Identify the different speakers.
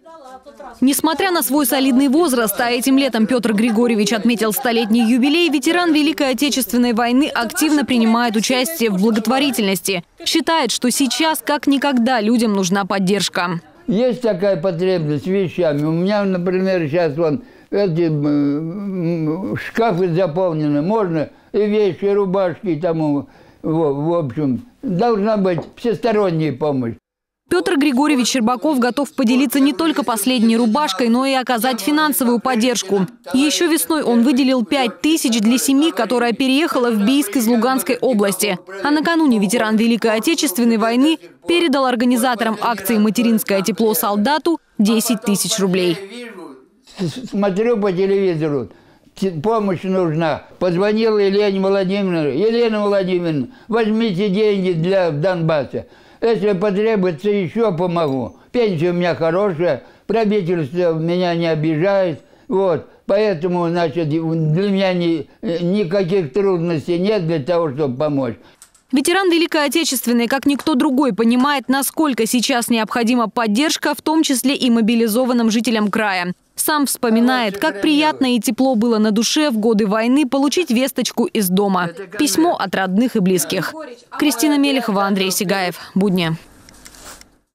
Speaker 1: Несмотря на свой солидный возраст, а этим летом Петр Григорьевич отметил 100-летний юбилей, ветеран Великой Отечественной войны активно принимает участие в благотворительности. Считает, что сейчас как никогда людям нужна поддержка.
Speaker 2: Есть такая потребность вещами. У меня, например, сейчас вон эти шкафы заполнены. Можно и вещи, и рубашки, и тому. В общем, должна быть всесторонняя помощь.
Speaker 1: Петр Григорьевич Щербаков готов поделиться не только последней рубашкой, но и оказать финансовую поддержку. Еще весной он выделил 5000 для семьи, которая переехала в Бийск из Луганской области. А накануне ветеран Великой Отечественной войны передал организаторам акции «Материнское тепло солдату» 10 000 рублей.
Speaker 2: Смотрю по телевизору, помощь нужна. Позвонила Елене Владимировне. Елена Владимировна, возьмите деньги для Донбасса. Если потребуется, еще помогу. Пенсия у меня хорошая, правительство меня не обижает. Вот. Поэтому, значит, для меня никаких трудностей нет для того, чтобы помочь.
Speaker 1: Ветеран Великой Отечественной, как никто другой, понимает, насколько сейчас необходима поддержка, в том числе и мобилизованным жителям края. Сам вспоминает, как приятно и тепло было на душе в годы войны получить весточку из дома. Письмо от родных и близких. Кристина Мелехова, Андрей Сигаев. Будни.